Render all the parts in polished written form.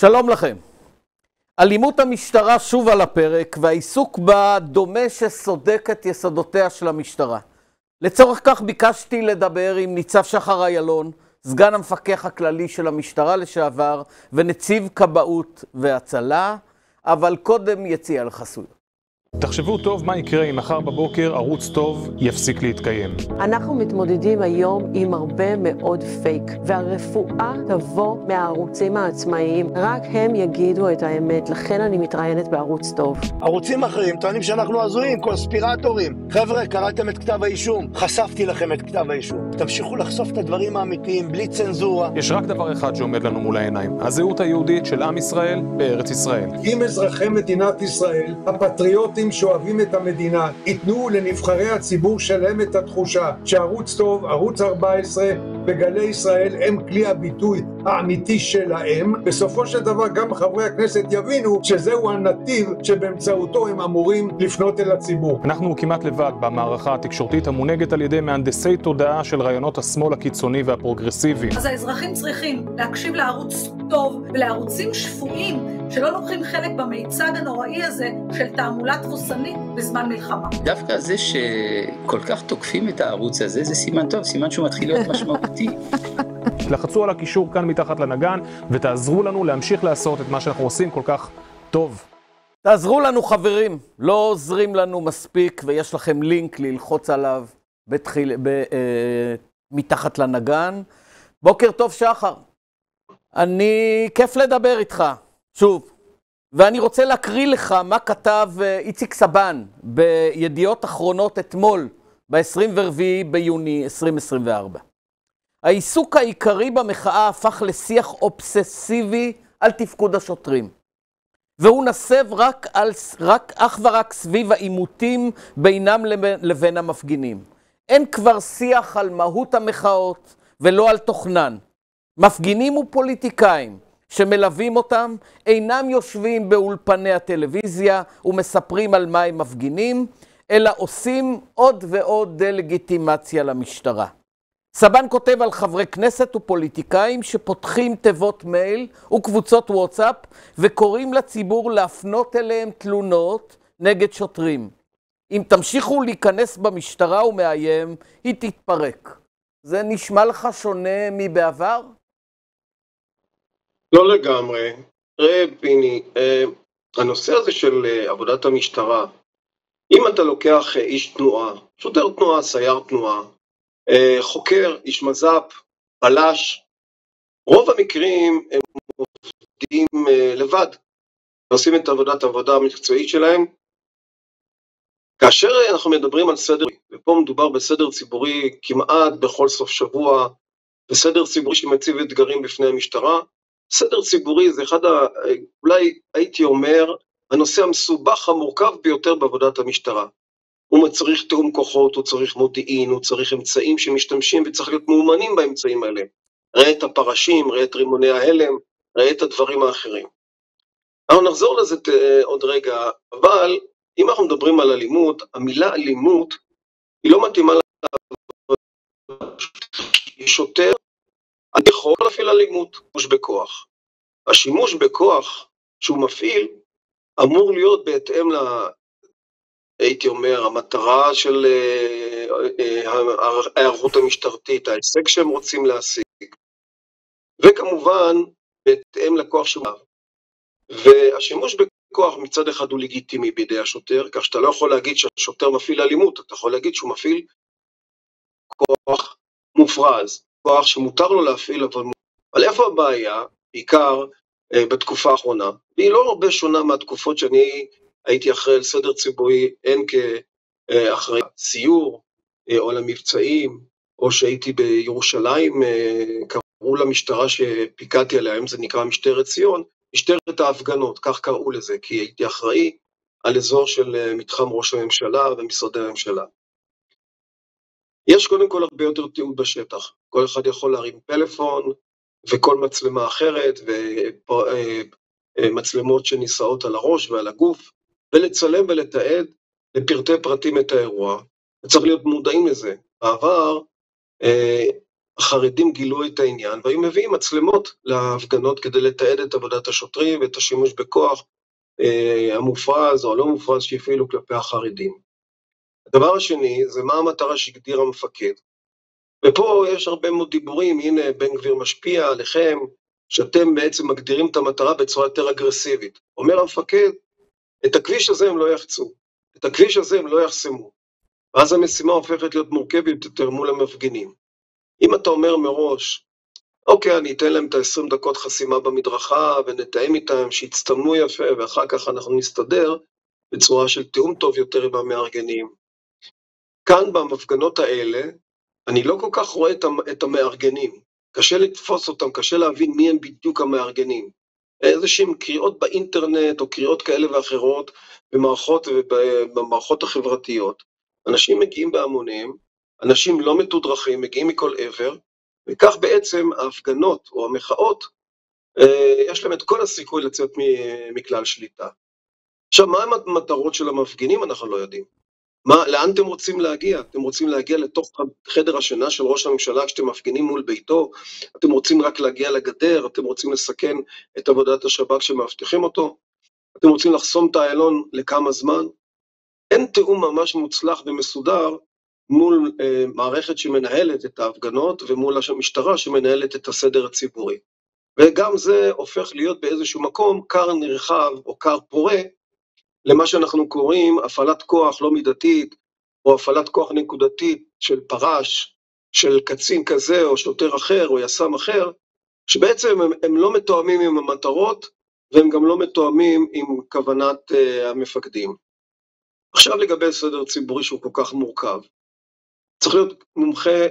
שלום לכם. אלימות המשטרה שוב על הפרק, והעיסוק בה דומה שסודק את יסודותיה של המשטרה. לצורך כך ביקשתי לדבר עם ניצב שחר איילון, סגן המפקח הכללי של המשטרה לשעבר, ונציב כבאות והצלה, אבל קודם יציאה לחסויות. תחשבו טוב מה יקרה אם מחר בבוקר ערוץ טוב יפסיק להתקיים. אנחנו מתמודדים היום עם הרבה מאוד פייק, והרפואה תבוא מהערוצים העצמאיים. רק הם יגידו את האמת, לכן אני מתראיינת בערוץ טוב. ערוצים אחרים טוענים שאנחנו הזויים, קונספירטורים. חבר'ה, קראתם את כתב האישום, חשפתי לכם את כתב האישום. תמשיכו לחשוף את הדברים האמיתיים, בלי צנזורה. יש רק דבר אחד שעומד לנו מול העיניים, הזהות היהודית של עם ישראל בארץ ישראל. אם אזרחי מדינת ישראל, הפטריוטים שאוהבים את המדינה, ייתנו לנבחרי הציבור שלהם את התחושה שערוץ טוב, ערוץ 14 וגלי ישראל הם כלי הביטוי האמיתי שלהם, בסופו של דבר גם חברי הכנסת יבינו שזהו הנתיב שבאמצעותו הם אמורים לפנות אל הציבור. אנחנו כמעט לבד במערכה התקשורתית המונהגת על ידי מהנדסי תודעה של רעיונות השמאל הקיצוני והפרוגרסיבי. אז האזרחים צריכים להקשיב לערוץ טוב ולערוצים שפויים שלא לוקחים חלק במיצג הנוראי הזה של תעמולה תבוסנית בזמן מלחמה. דווקא זה שכל כך תוקפים את הערוץ הזה, זה סימן טוב, סימן שהוא מתחיל להיות משמעותי. לחצו על הקישור כאן מתחת לנגן ותעזרו לנו להמשיך לעשות את מה שאנחנו עושים כל כך טוב. תעזרו לנו חברים, לא עוזרים לנו מספיק ויש לכם לינק ללחוץ עליו מתחת לנגן. בוקר טוב שחר, כיף לדבר איתך שוב, ואני רוצה להקריא לך מה כתב איציק סבן בידיעות אחרונות אתמול ב-24 ביוני 2024. העיסוק העיקרי במחאה הפך לשיח אובססיבי על תפקוד השוטרים, והוא נסב אך ורק סביב העימותים בינם לבין המפגינים. אין כבר שיח על מהות המחאות ולא על תוכנן. מפגינים ופוליטיקאים שמלווים אותם אינם יושבים באולפני הטלוויזיה ומספרים על מה הם מפגינים, אלא עושים עוד ועוד דה-לגיטימציה למשטרה. סבן כותב על חברי כנסת ופוליטיקאים שפותחים תיבות מייל וקבוצות וואטסאפ וקוראים לציבור להפנות אליהם תלונות נגד שוטרים. אם תמשיכו להיכנס במשטרה ומאיים, היא תתפרק. זה נשמע לך שונה מבעבר? לא לגמרי. ראה פיני, הנושא הזה של עבודת המשטרה, אם אתה לוקח איש תנועה, שוטר תנועה, סייר תנועה, חוקר, איש מז"פ, בלש, רוב המקרים הם עובדים לבד, עושים את העבודה המקצועית שלהם. כאשר אנחנו מדברים על סדר, ופה מדובר בסדר ציבורי כמעט בכל סוף שבוע, בסדר ציבורי שמציב אתגרים בפני המשטרה, סדר ציבורי זה אולי הייתי אומר, הנושא המסובך המורכב ביותר בעבודת המשטרה. הוא צריך תאום כוחות, הוא צריך מודיעין, הוא צריך אמצעים שמשתמשים וצריך להיות מאומנים באמצעים האלה. ראה את הפרשים, ראה את רימוני ההלם, ראה את הדברים האחרים. אנחנו נחזור לזה עוד רגע, אבל אם אנחנו מדברים על אלימות, המילה אלימות היא לא מתאימה שוטר, אני יכול להפעיל אלימות, שימוש בכוח. השימוש בכוח שהוא מפעיל אמור להיות בהתאם הייתי אומר, המטרה של ההיערכות המשטרתית, ההישג שהם רוצים להשיג, וכמובן בהתאם לכוח שהוא. והשימוש בכוח מצד אחד הוא לגיטימי בידי השוטר, כך שאתה לא יכול להגיד שהשוטר מפעיל אלימות, אתה יכול להגיד שהוא מפעיל כוח מופרז, כוח שמותר לו להפעיל, אבל איפה הבעיה, בעיקר בתקופה האחרונה, והיא לא הרבה שונה מהתקופות שאני הייתי אחראי על סדר ציבורי, הן כאחראי סיור, או למבצעים, או שהייתי בירושלים, קראו למשטרה שפיקדתי עליה, היום זה נקרא משטרת ציון, משטרת ההפגנות, כך קראו לזה, כי הייתי אחראי על אזור של מתחם ראש הממשלה ומשרדי הממשלה. יש קודם כל הרבה יותר תיעוד בשטח, כל אחד יכול להרים פלאפון, וכל מצלמה אחרת, ומצלמות שנישאות על הראש ועל הגוף, ולצלם ולתעד לפרטי פרטים את האירוע, וצריך להיות מודעים לזה. בעבר החרדים גילו את העניין, והיו מביאים מצלמות להפגנות כדי לתעד את עבודת השוטרים ואת השימוש בכוח המופרז או הלא מופרז שהפעילו כלפי החרדים. הדבר השני זה מה המטרה שהגדיר המפקד. ופה יש הרבה מאוד דיבורים, הנה בן גביר משפיע עליכם, שאתם בעצם מגדירים את המטרה בצורה יותר אגרסיבית. אומר המפקד, את הכביש הזה הם לא יחצו, את הכביש הזה הם לא יחסמו, ואז המשימה הופכת להיות מורכבת יותר מול המפגינים. אם אתה אומר מראש, אוקיי, אני אתן להם את ה-20 דקות חסימה במדרכה, ונתאם איתם שיצטמנו יפה, ואחר כך אנחנו נסתדר בצורה של תיאום טוב יותר עם המארגנים. כאן במפגנות האלה, אני לא כל כך רואה את המארגנים. קשה לתפוס אותם, קשה להבין מי הם בדיוק המארגנים. איזשהם קריאות באינטרנט, או קריאות כאלה ואחרות, במערכות החברתיות. אנשים מגיעים בהמונים, אנשים לא מתודרכים, מגיעים מכל עבר, וכך בעצם ההפגנות או המחאות, יש להם את כל הסיכוי לצאת מכלל שליטה. עכשיו, מה המטרות של המפגינים? אנחנו לא יודעים. לאן אתם רוצים להגיע? אתם רוצים להגיע לתוך חדר השינה של ראש הממשלה כשאתם מפגינים מול ביתו? אתם רוצים רק להגיע לגדר? אתם רוצים לסכן את עבודת השב"כ שמאבטחים אותו? אתם רוצים לחסום את האיילון לכמה זמן? אין תיאום ממש מוצלח ומסודר מול מערכת שמנהלת את ההפגנות ומול המשטרה שמנהלת את הסדר הציבורי. וגם זה הופך להיות באיזשהו מקום קר נרחב או קר פורה, למה שאנחנו קוראים הפעלת כוח לא מידתית, או הפעלת כוח נקודתית של פרש, של קצין כזה או שוטר אחר או יס"מ אחר, שבעצם הם לא מתואמים עם המטרות, והם גם לא מתואמים עם כוונת המפקדים. עכשיו לגבי סדר ציבורי שהוא כל כך מורכב, צריך להיות מומחה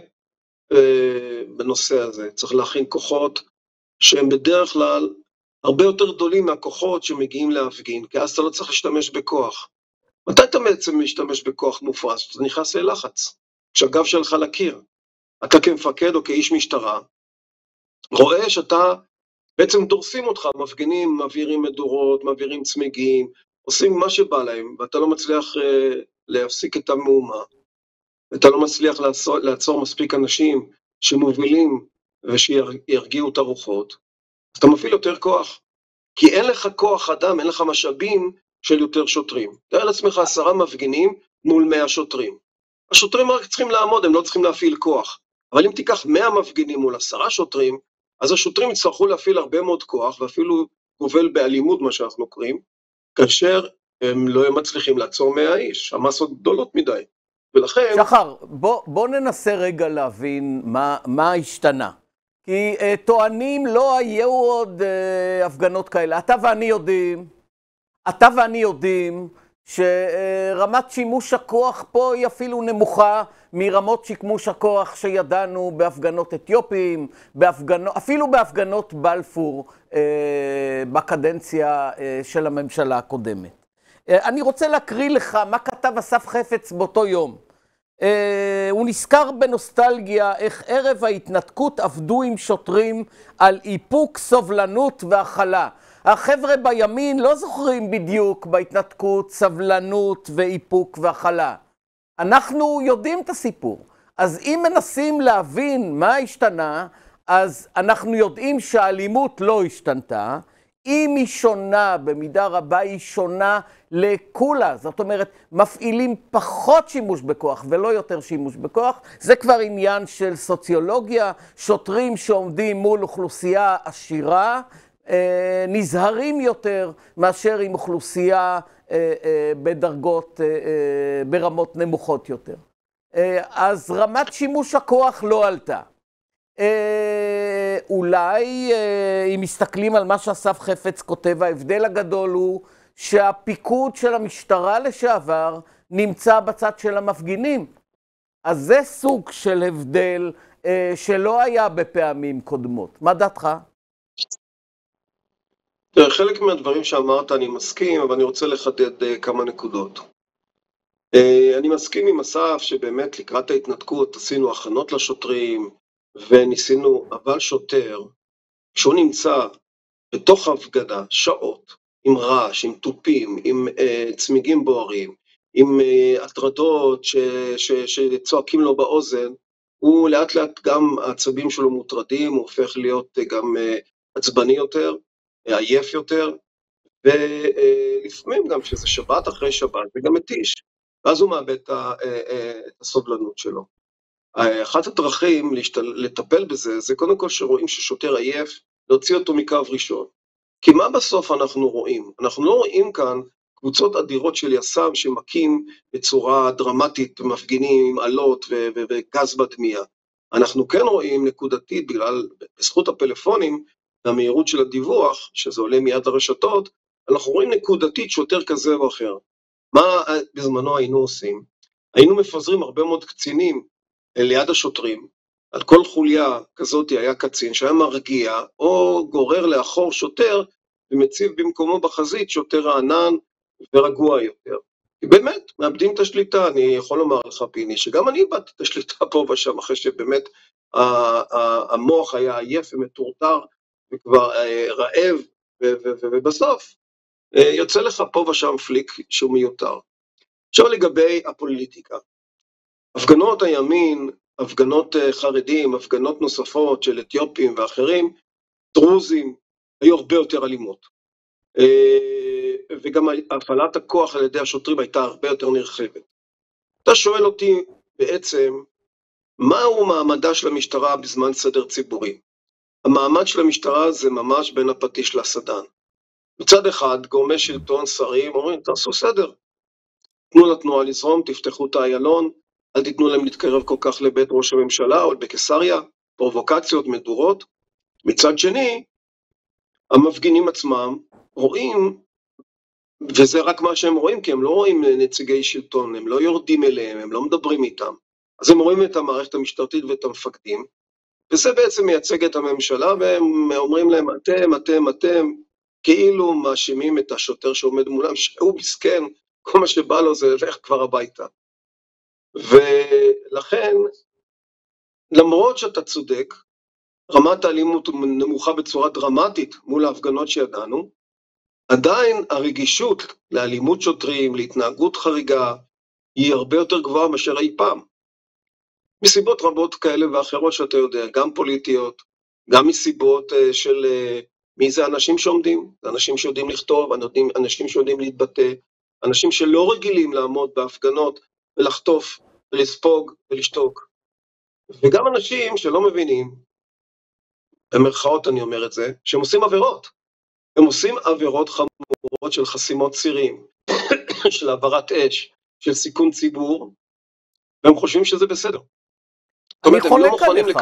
בנושא הזה, צריך להכין כוחות שהם בדרך כלל הרבה יותר גדולים מהכוחות שמגיעים להפגין, כי אז אתה לא צריך להשתמש בכוח. מתי אתה בעצם משתמש בכוח מופרז? אתה נכנס ללחץ, כשהגב שלך לקיר. אתה כמפקד או כאיש משטרה, רואה שאתה בעצם דורסים אותך, מפגינים, מעבירים מדורות, מעבירים צמיגים, עושים מה שבא להם, ואתה לא מצליח להפסיק את המהומה, ואתה לא מצליח לעצור מספיק אנשים שמובילים ושירגיעו את הרוחות, אז אתה מפעיל יותר כוח. כי אין לך כוח אדם, אין לך משאבים של יותר שוטרים. תאר לעצמך 10 מפגינים מול 100 שוטרים. השוטרים רק צריכים לעמוד, הם לא צריכים להפעיל כוח. אבל אם תיקח 100 מפגינים מול 10 שוטרים, אז השוטרים יצטרכו להפעיל הרבה מאוד כוח, ואפילו גובל באלימות, מה שאנחנו קוראים, כאשר הם לא מצליחים לעצור 100 איש. המסות גדולות מדי. ולכן... שחר, בוא ננסה רגע להבין מה השתנה. כי טוענים לא היו עוד הפגנות כאלה. אתה ואני יודעים שרמת שימוש הכוח פה היא אפילו נמוכה מרמות שימוש הכוח שידענו בהפגנות אתיופים, אפילו בהפגנות בלפור בקדנציה של הממשלה הקודמת. אני רוצה להקריא לך מה כתב אסף חפץ באותו יום. הוא נזכר בנוסטלגיה איך ערב ההתנתקות עבדו עם שוטרים על איפוק, סובלנות והכלה. החבר'ה בימין לא זוכרים בדיוק בהתנתקות סבלנות ואיפוק והכלה. אנחנו יודעים את הסיפור. אז אם מנסים להבין מה השתנה, אז אנחנו יודעים שהאלימות לא השתנתה. אם היא שונה, במידה רבה היא שונה לכולה. זאת אומרת, מפעילים פחות שימוש בכוח ולא יותר שימוש בכוח. זה כבר עניין של סוציולוגיה. שוטרים שעומדים מול אוכלוסייה עשירה, נזהרים יותר מאשר עם אוכלוסייה בדרגות, ברמות נמוכות יותר. אז רמת שימוש הכוח לא עלתה. אולי אם מסתכלים על מה שאסף חפץ כותב, ההבדל הגדול הוא שהפיקוד של המשטרה לשעבר נמצא בצד של המפגינים. אז זה סוג של הבדל שלא היה בפעמים קודמות. מה דעתך? חלק מהדברים שאמרת אני מסכים, אבל אני רוצה לחדד כמה נקודות. אני מסכים עם אסף שבאמת לקראת ההתנתקות עשינו הכנות לשוטרים, וניסינו, אבל שוטר, כשהוא נמצא בתוך ההפגנה שעות, עם רעש, עם טופים, עם צמיגים בוערים, עם הטרדות שצועקים לו באוזן, הוא לאט לאט גם העצבים שלו מוטרדים, הוא הופך להיות גם עצבני יותר, עייף יותר, ולפעמים גם שזה שבת אחרי שבת, זה גם מתיש, ואז הוא מאבד את הסובלנות שלו. אחת הדרכים לטפל בזה, זה קודם כל שרואים ששוטר עייף, להוציא אותו מקו ראשון. כי מה בסוף אנחנו רואים? אנחנו לא רואים כאן קבוצות אדירות של יס"מ שמכים בצורה דרמטית מפגינים עם עלות וגז בדמיה. אנחנו כן רואים נקודתית, בזכות הפלאפונים והמהירות של הדיווח, שזה עולה מיד הרשתות, אנחנו רואים נקודתית שוטר כזה או אחר. מה בזמנו היינו עושים? היינו מפזרים הרבה מאוד קצינים ליד השוטרים, על כל חוליה כזאת היה קצין שהיה מרגיע או גורר לאחור שוטר ומציב במקומו בחזית שוטר רענן ורגוע יותר. כי באמת מאבדים את השליטה, אני יכול לומר לך פיני שגם אני איבדתי את השליטה פה ושם אחרי שבאמת המוח היה עייף ומטורטר וכבר רעב ובסוף יוצא לך פה ושם פליק שהוא מיותר. עכשיו לגבי הפוליטיקה, הפגנות הימין, הפגנות חרדים, הפגנות נוספות של אתיופים ואחרים, דרוזים, היו הרבה יותר אלימות. וגם הפעלת הכוח על ידי השוטרים הייתה הרבה יותר נרחבת. אתה שואל אותי בעצם, מהו מעמדה של המשטרה בזמן סדר ציבורי? המעמד של המשטרה זה ממש בין הפטיש לסדן. מצד אחד, גורמי שלטון, שרים, אומרים, תעשו סדר. תנו לתנועה לזרום, תפתחו את האיילון, אל תיתנו להם להתקרב כל כך לבית ראש הממשלה או בקיסריה, פרובוקציות, מדורות. מצד שני, המפגינים עצמם רואים, וזה רק מה שהם רואים, כי הם לא רואים נציגי שלטון, הם לא יורדים אליהם, הם לא מדברים איתם. אז הם רואים את המערכת המשטרתית ואת המפקדים, וזה בעצם מייצג את הממשלה, והם אומרים להם, אתם, כאילו מאשימים את השוטר שעומד מולם, שהוא מסכן, כל מה שבא לו זה ללך כבר הביתה. ולכן, למרות שאתה צודק, רמת האלימות נמוכה בצורה דרמטית מול ההפגנות שידענו, עדיין הרגישות לאלימות שוטרים, להתנהגות חריגה, היא הרבה יותר גבוהה מאשר אי פעם. מסיבות רבות כאלה ואחרות שאתה יודע, גם פוליטיות, גם מסיבות של מי זה אנשים שעומדים, אנשים שיודעים לכתוב, אנשים שיודעים להתבטא, אנשים שלא רגילים לעמוד בהפגנות ולחטוף ולספוג ולשתוק. וגם אנשים שלא מבינים, במרכאות אני אומר את זה, שהם עושים עבירות. הם עושים עבירות חמורות של חסימות צירים, של העברת אש, של סיכון ציבור, והם חושבים שזה בסדר. אני חולק עליך.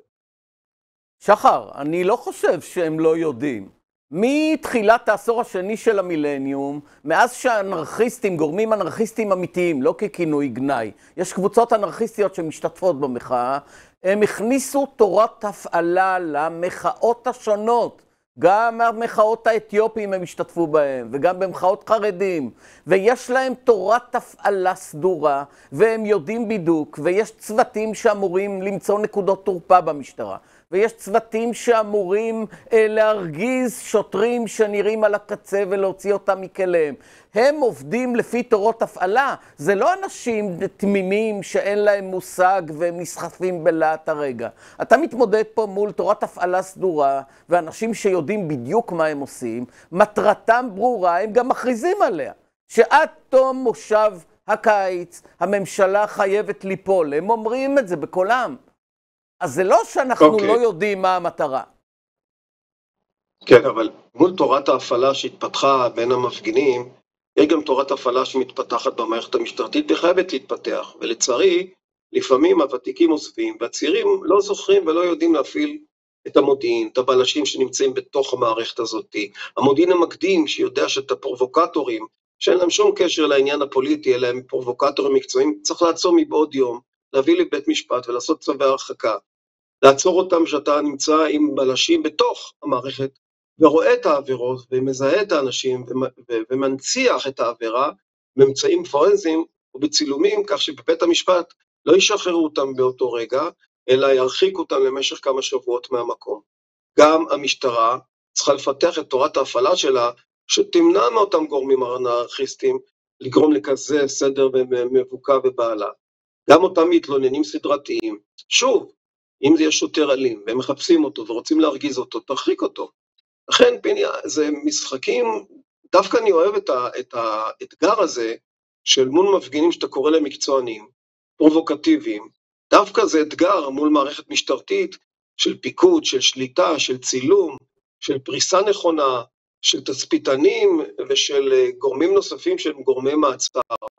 שחר, אני לא חושב שהם לא יודעים. מתחילת העשור השני של המילניום, מאז שהאנרכיסטים, גורמים אנרכיסטים אמיתיים, לא ככינוי גנאי, יש קבוצות אנרכיסטיות שמשתתפות במחאה, הם הכניסו תורת הפעלה למחאות השונות. גם המחאות האתיופיים הם השתתפו בהם, וגם במחאות חרדים, ויש להם תורת הפעלה סדורה, והם יודעים בידוק, ויש צוותים שאמורים למצוא נקודות תורפה במשטרה, ויש צוותים שאמורים להרגיז שוטרים שנראים על הקצה ולהוציא אותם מכליהם. הם עובדים לפי תורות הפעלה, זה לא אנשים תמימים שאין להם מושג והם נסחפים בלהט הרגע. אתה מתמודד פה מול תורת הפעלה סדורה, ואנשים שיודעים בדיוק מה הם עושים, מטרתם ברורה, הם גם מכריזים עליה. שעד תום מושב הקיץ, הממשלה חייבת ליפול, הם אומרים את זה בקולם. אז זה לא שאנחנו לא יודעים מה המטרה. כן, אבל מול תורת ההפעלה שהתפתחה בין המפגינים, יש גם תורת הפעלה שמתפתחת במערכת המשטרתית וחייבת להתפתח, ולצערי, לפעמים הוותיקים עוזבים, והצעירים לא זוכרים ולא יודעים להפעיל את המודיעין, את הבלשים שנמצאים בתוך המערכת הזאת, המודיעין המקדים שיודע שאת הפרובוקטורים, שאין להם שום קשר לעניין הפוליטי, אלא הם פרובוקטורים מקצועיים, צריך לעצור מבעוד יום, להביא לבית משפט ולעשות צווי הרחקה, לעצור אותם שאתה נמצא עם בלשים בתוך המערכת, ורואה את העבירות ומזהה את האנשים ומנציח את העבירה באמצעים פורנזיים ובצילומים, כך שבבית המשפט לא ישחררו אותם באותו רגע, אלא ירחיקו אותם למשך כמה שבועות מהמקום. גם המשטרה צריכה לפתח את תורת ההפעלה שלה, שתמנע מאותם גורמים אנרכיסטים לגרום לכזה סדר מבוקע ובעלה. גם אותם מתלוננים סדרתיים, שוב, אם זה יש שוטר אלים, והם מחפשים אותו ורוצים להרגיז אותו, תרחיק אותו. לכן, פיני, זה משחקים, דווקא אני אוהב את האתגר הזה, של מול מפגינים שאתה קורא להם מקצוענים, פרובוקטיביים, דווקא זה אתגר מול מערכת משטרתית, של פיקוד, של שליטה, של צילום, של פריסה נכונה, של תצפיתנים ושל גורמים נוספים שהם גורמי מעצר.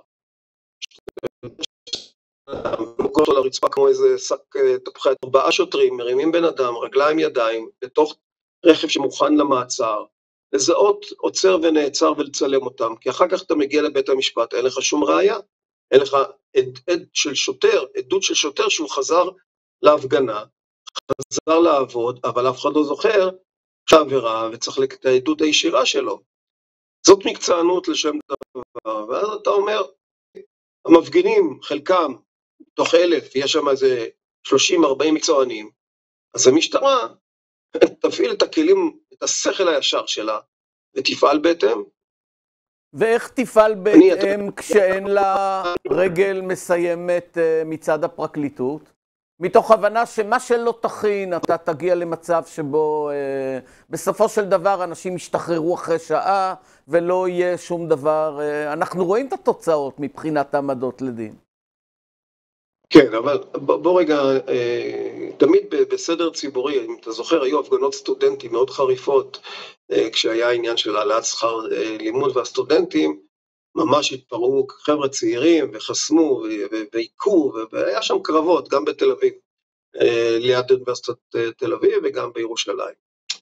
מוקות על הרצפה כמו איזה שק תפוחי, 4 שוטרים מרימים בן אדם, רגליים ידיים, לתוך רכב שמוכן למעצר, לזהות, עוצר ונעצר ולצלם אותם, כי אחר כך אתה מגיע לבית המשפט, אין לך שום ראיה, אין לך עדות של שוטר שהוא חזר להפגנה, חזר לעבוד, אבל אף אחד לא זוכר שעבירה וצריך את העדות הישירה שלו. זאת מקצוענות לשם דבר, ואז אתה אומר, המפגינים, חלקם, תוך 1,000, יש שם איזה 30-40 מקצוענים, אז המשטרה תפעיל את הכלים, את השכל הישר שלה, ותפעל בהתאם. ואיך תפעל בהתאם כשאין לה רגל מסיימת מצד הפרקליטות? מתוך הבנה שמה שלא תכין, אתה תגיע למצב שבו בסופו של דבר אנשים ישתחררו אחרי שעה, ולא יהיה שום דבר. אנחנו רואים את התוצאות מבחינת העמדות לדין. כן, אבל בוא רגע, תמיד בסדר ציבורי, אם אתה זוכר, היו הפגנות סטודנטים מאוד חריפות, כשהיה העניין של העלאת שכר לימוד, והסטודנטים ממש התפרעו חבר'ה צעירים וחסמו ועיקו, והיה שם קרבות, גם בתל אביב, ליד אוניברסיטת תל אביב וגם בירושלים.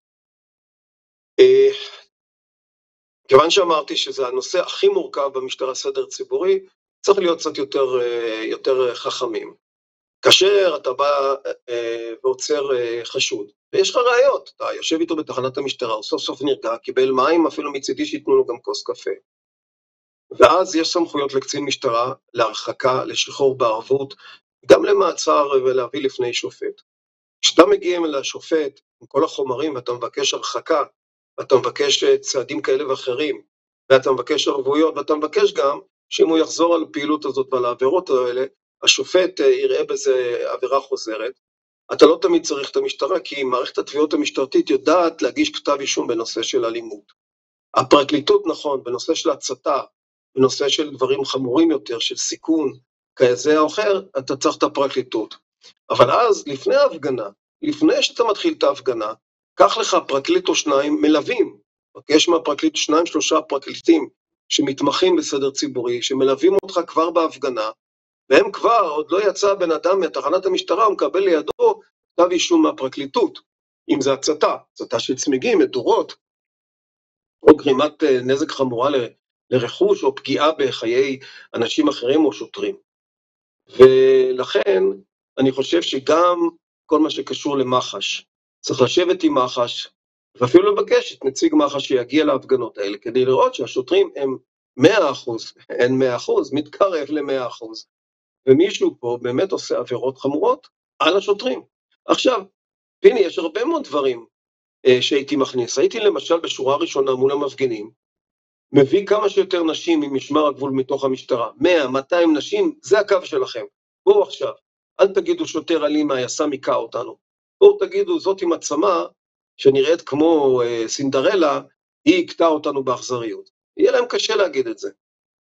כיוון שאמרתי שזה הנושא הכי מורכב במשטר הסדר ציבורי, צריך להיות קצת יותר חכמים. כאשר אתה בא ועוצר חשוד, ויש לך ראיות, אתה יושב איתו בתחנת המשטרה, הוא סוף סוף נרגע, קיבל מים, אפילו מצידי שיתנו לו גם כוס קפה. ואז יש סמכויות לקצין משטרה, להרחקה, לשחרור בערבות, גם למעצר ולהביא לפני שופט. כשאתה מגיע לשופט עם כל החומרים, ואתה מבקש הרחקה, ואתה מבקש צעדים כאלה ואחרים, ואתה מבקש ערבויות, ואתה מבקש גם שאם הוא יחזור על הפעילות הזאת ועל העבירות האלה, השופט יראה בזה עבירה חוזרת. אתה לא תמיד צריך את המשטרה, כי מערכת התביעות המשטרתית יודעת להגיש כתב אישום בנושא של אלימות. הפרקליטות, נכון, בנושא של הצתה, בנושא של דברים חמורים יותר, של סיכון כזה או אחר, אתה צריך את הפרקליטות. אבל אז, לפני ההפגנה, לפני שאתה מתחיל את ההפגנה, קח לך פרקליט או 2 מלווים. יש מהפרקליט 2-3 פרקליטים שמתמחים בסדר ציבורי, שמלווים אותך כבר בהפגנה, והם כבר, עוד לא יצא בן אדם מתחנת המשטרה, הוא מקבל לידו כתב אישום מהפרקליטות. אם זה הצתה של צמיגים, מדורות, או גרימת נזק חמורה לרכוש, או פגיעה בחיי אנשים אחרים או שוטרים. ולכן אני חושב שגם כל מה שקשור למח"ש, צריך לשבת עם מח"ש, ואפילו לבקש את נציג מח"ש שיגיע להפגנות האלה, כדי לראות שהשוטרים הם 100%, אין 100%, מתקרב ל100%, ומישהו פה באמת עושה עבירות חמורות על השוטרים. עכשיו, פיני, יש הרבה מאוד דברים שהייתי מכניס. הייתי למשל בשורה ראשונה מול המפגינים, מביא כמה שיותר נשים ממשמר הגבול מתוך המשטרה, 100-200 נשים, זה הקו שלכם. בואו עכשיו, אל תגידו שוטר אלים היס"מ היכה אותנו. בואו תגידו, זאת עם עצמה, שנראית כמו סינדרלה, היא הכתה אותנו באכזריות. יהיה להם קשה להגיד את זה.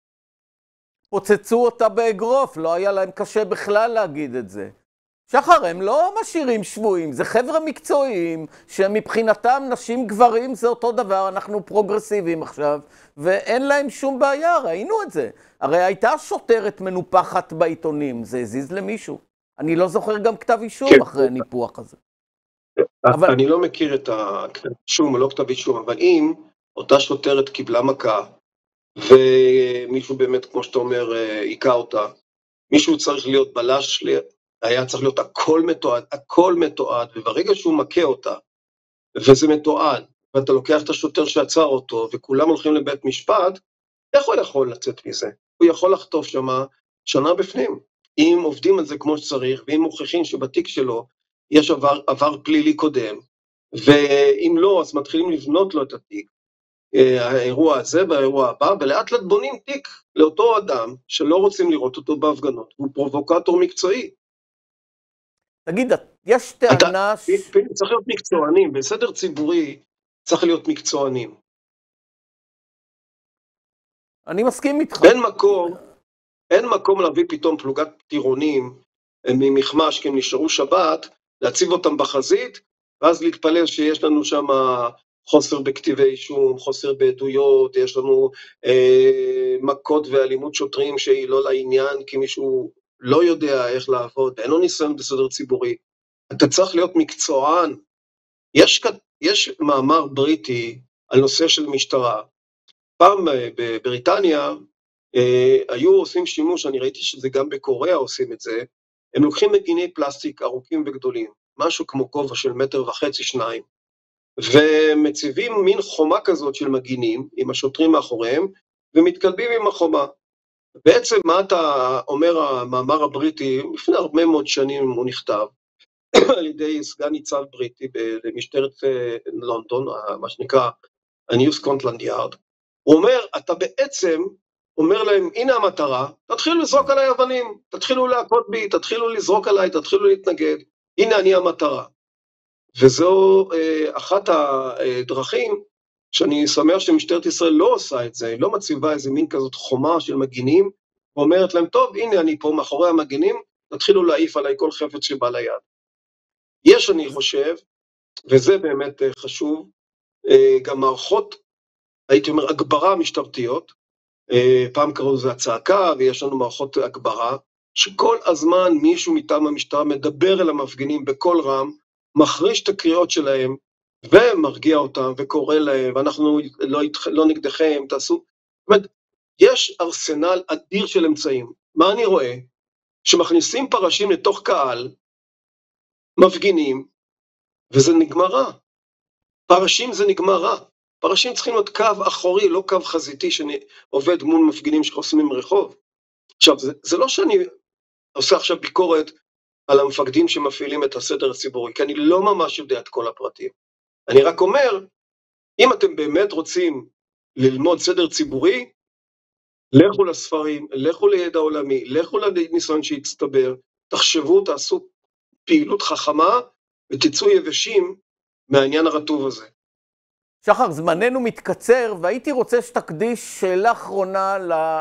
פוצצו אותה באגרוף, לא היה להם קשה בכלל להגיד את זה. שחר, הם לא משאירים שבויים, זה חבר'ה מקצועיים, שמבחינתם נשים גברים זה אותו דבר, אנחנו פרוגרסיביים עכשיו, ואין להם שום בעיה, ראינו את זה. הרי הייתה שוטרת מנופחת בעיתונים, זה הזיז למישהו. אני לא זוכר גם כתב אישום אחרי הניפוח הזה. אני לא מכיר את הכתב אישום או לא כתב אישום, אבל אם אותה שוטרת קיבלה מכה, ומישהו באמת, כמו שאתה אומר, היכה אותה, מישהו צריך להיות בלש, היה צריך להיות הכל מתועד, וברגע שהוא מכה אותה, וזה מתועד, ואתה לוקח את השוטר שעצר אותו, וכולם הולכים לבית משפט, איך הוא יכול לצאת מזה? הוא יכול לחטוף שנה בפנים. אם עובדים על זה כמו שצריך, ואם מוכיחים שבתיק שלו יש עבר פלילי קודם, ואם לא, אז מתחילים לבנות לו את התיק, האירוע הזה והאירוע הבא, ולאט לאט בונים תיק לאותו אדם שלא רוצים לראות אותו בהפגנות, הוא פרובוקטור מקצועי. תגיד, יש טענה... צריך להיות מקצוענים, בסדר ציבורי צריך להיות מקצוענים. אני מסכים איתך. אין מקום להביא פתאום פלוגת טירונים ממחמש, כי הם נשארו שבת, להציב אותם בחזית, ואז להתפלל שיש לנו שם חוסר בכתיבי אישום, חוסר בעדויות, יש לנו מכות ואלימות שוטרים שהיא לא לעניין, כי מישהו לא יודע איך לעבוד, אין לו ניסיון בסדר ציבורי. אתה צריך להיות מקצוען. יש מאמר בריטי על נושא של משטרה. פעם בבריטניה היו עושים שימוש, אני ראיתי שזה גם בקוריאה עושים את זה, הם לוקחים מגיני פלסטיק ארוכים וגדולים, משהו כמו גובה של 1.5 מטר, 2, ומציבים מין חומה כזאת של מגינים, עם השוטרים מאחוריהם, ומתקלבים עם החומה. בעצם מה אתה אומר המאמר הבריטי, לפני הרבה מאוד שנים הוא נכתב, על ידי סגן ניצב בריטי במשטרת לונדון, מה שנקרא ה-New Scotland Yard, הוא אומר, אתה בעצם אומר להם, הנה המטרה, תתחילו לזרוק עליי אבנים, תתחילו להכות בי, תתחילו לזרוק עליי, תתחילו להתנגד, הנה אני המטרה. וזו אחת הדרכים שאני שמח שמשטרת ישראל לא עושה את זה, היא לא מציבה איזה מין כזאת חומה של מגינים, ואומרת להם, טוב, הנה אני פה מאחורי המגינים, תתחילו להעיף עליי כל חפץ שבא ליד. יש, אני חושב, וזה באמת חשוב, גם מערכות, הייתי אומר, הגברה משטרתיות, פעם קראו לזה הצעקה, ויש לנו מערכות הגברה, שכל הזמן מישהו מטעם המשטרה מדבר אל המפגינים בכל רם, מחריש את הקריאות שלהם, ומרגיע אותם, וקורא להם, ואנחנו לא נגדכם, תעשו. זאת אומרת, יש ארסנל אדיר של אמצעים. מה אני רואה? שמכניסים פרשים לתוך קהל, מפגינים, וזה נגמר רע. פרשים זה נגמר רע. פרשים צריכים להיות קו אחורי, לא קו חזיתי שעובד מול מפגינים שחוסמים רחוב. עכשיו, זה לא שאני עושה עכשיו ביקורת על המפקדים שמפעילים את הסדר הציבורי, כי אני לא ממש יודע את כל הפרטים. אני רק אומר, אם אתם באמת רוצים ללמוד סדר ציבורי, לכו לספרים, לכו לידע עולמי, לכו לניסיון שהצטבר, תחשבו, תעשו פעילות חכמה, ותצאו יבשים מהעניין הרטוב הזה. שחר, זמננו מתקצר, והייתי רוצה שתקדיש שאלה אחרונה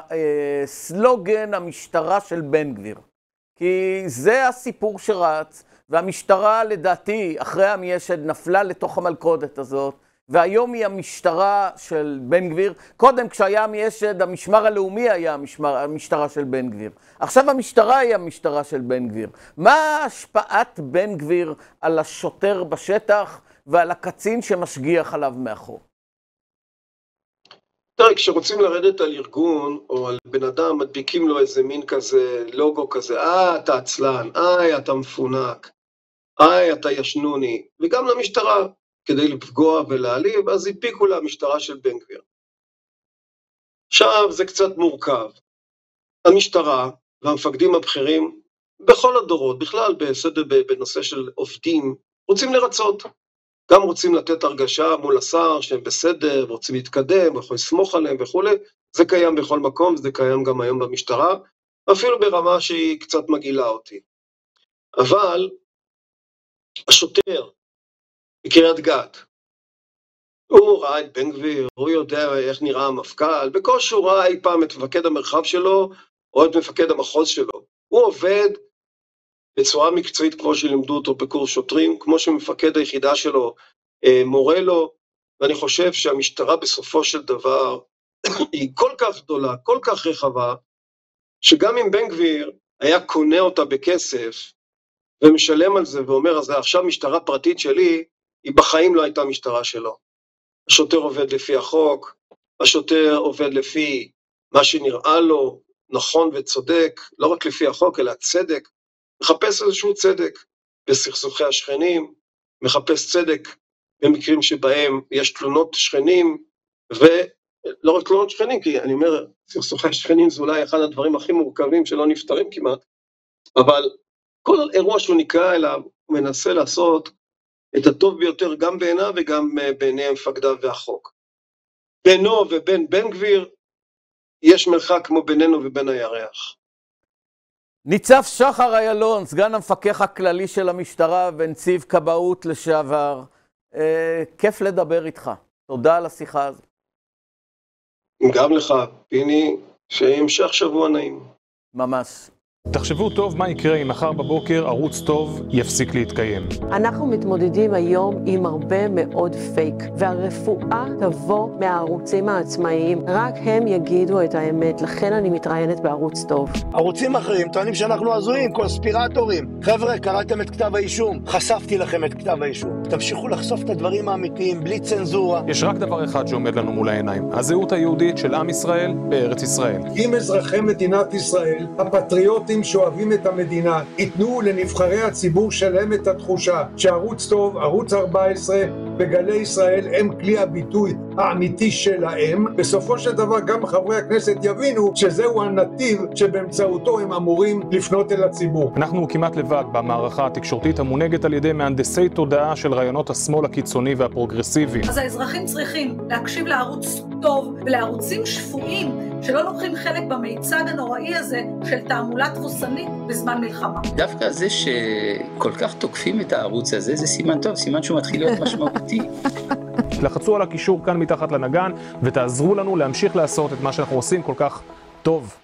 לסלוגן המשטרה של בן גביר. כי זה הסיפור שרץ, והמשטרה לדעתי, אחרי עמי-אשד, נפלה לתוך המלכודת הזאת, והיום היא המשטרה של בן גביר. קודם, כשהיה עמי-אשד, המשמר הלאומי היה המשטרה של בן גביר. עכשיו המשטרה היא המשטרה של בן גביר. מה השפעת בן גביר על השוטר בשטח ועל הקצין שמשגיח עליו מאחור? תראה, כשרוצים לרדת על ארגון או על בן אדם, מדביקים לו איזה מין כזה, לוגו כזה, אתה עצלן, אתה מפונק, אתה ישנוני, וגם למשטרה, כדי לפגוע ולהעליב, אז הדביקו לה המשטרה של בן גביר. עכשיו זה קצת מורכב. המשטרה והמפקדים הבכירים, בכל הדורות, בכלל בסדר בנושא של עובדים, רוצים לרצות. גם רוצים לתת הרגשה מול השר שהם בסדר, רוצים להתקדם, יכולים לסמוך עליהם וכו'. זה קיים בכל מקום, זה קיים גם היום במשטרה, אפילו ברמה שהיא קצת מגעילה אותי. אבל השוטר בקריית גת, הוא ראה את בן גביר, הוא יודע איך נראה המפכ"ל, בקושי הוא ראה אי פעם את מפקד המרחב שלו, או את מפקד המחוז שלו. הוא עובד בצורה מקצועית כמו שלימדו אותו בקורס שוטרים, כמו שמפקד היחידה שלו מורה לו, ואני חושב שהמשטרה בסופו של דבר היא כל כך גדולה, כל כך רחבה, שגם אם בן גביר היה קונה אותה בכסף, ומשלם על זה ואומר, אז עכשיו משטרה פרטית שלי, היא בחיים לא הייתה משטרה שלו. השוטר עובד לפי החוק, השוטר עובד לפי מה שנראה לו נכון וצודק, לא רק לפי החוק, אלא צדק, מחפש איזשהו צדק בסכסוכי השכנים, מחפש צדק במקרים שבהם יש תלונות שכנים, ולא רק תלונות שכנים, כי אני אומר, סכסוכי השכנים זה אולי אחד הדברים הכי מורכבים שלא נפתרים כמעט, אבל כל אירוע שהוא נקרא אליו, הוא מנסה לעשות את הטוב ביותר גם בעיניו וגם בעיני המפקדיו והחוק. בינו ובין בן גביר, יש מרחק כמו בינינו ובין הירח. ניצב שחר איילון, סגן המפקח הכללי של המשטרה ונציב כבאות לשעבר, כיף לדבר איתך. תודה על השיחה הזאת. גם לך, פיני, שהמשך שבוע נעים. ממש. תחשבו טוב מה יקרה אם מחר בבוקר ערוץ טוב יפסיק להתקיים. אנחנו מתמודדים היום עם הרבה מאוד פייק, והרפואה תבוא מהערוצים העצמאיים. רק הם יגידו את האמת, לכן אני מתראיינת בערוץ טוב. ערוצים אחרים טוענים שאנחנו הזויים, קונספירטורים. חבר'ה, קראתם את כתב האישום? חשפתי לכם את כתב האישום. תמשיכו לחשוף את הדברים האמיתיים, בלי צנזורה. יש רק דבר אחד שעומד לנו מול העיניים, הזהות היהודית של עם ישראל בארץ ישראל. אם אזרחי מדינת ישראל, הפטריוטים שאוהבים את המדינה, ייתנו לנבחרי הציבור שלהם את התחושה שערוץ טוב, ערוץ 14 וגלי ישראל הם כלי הביטוי האמיתי שלהם, בסופו של דבר גם חברי הכנסת יבינו שזהו הנתיב שבאמצעותו הם אמורים לפנות אל הציבור. אנחנו כמעט לבד במערכה התקשורתית המונהגת על ידי מהנדסי תודעה של רעיונות השמאל הקיצוני והפרוגרסיבי. אז האזרחים צריכים להקשיב לערוץ טוב ולערוצים שפויים שלא לוקחים חלק במיצג הנוראי הזה של תעמולה תבוסנית בזמן מלחמה. דווקא זה שכל כך תוקפים את הערוץ הזה, זה סימן טוב, סימן שהוא מתחיל להיות משמעותי. לחצו על הקישור כאן מתחת לנגן ותעזרו לנו להמשיך לעשות את מה שאנחנו עושים כל כך טוב.